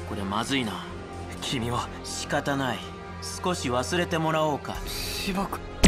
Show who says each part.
Speaker 1: これまずいな。
Speaker 2: 君は
Speaker 1: 仕方ない。少し忘れてもらおうか。
Speaker 2: 芝君。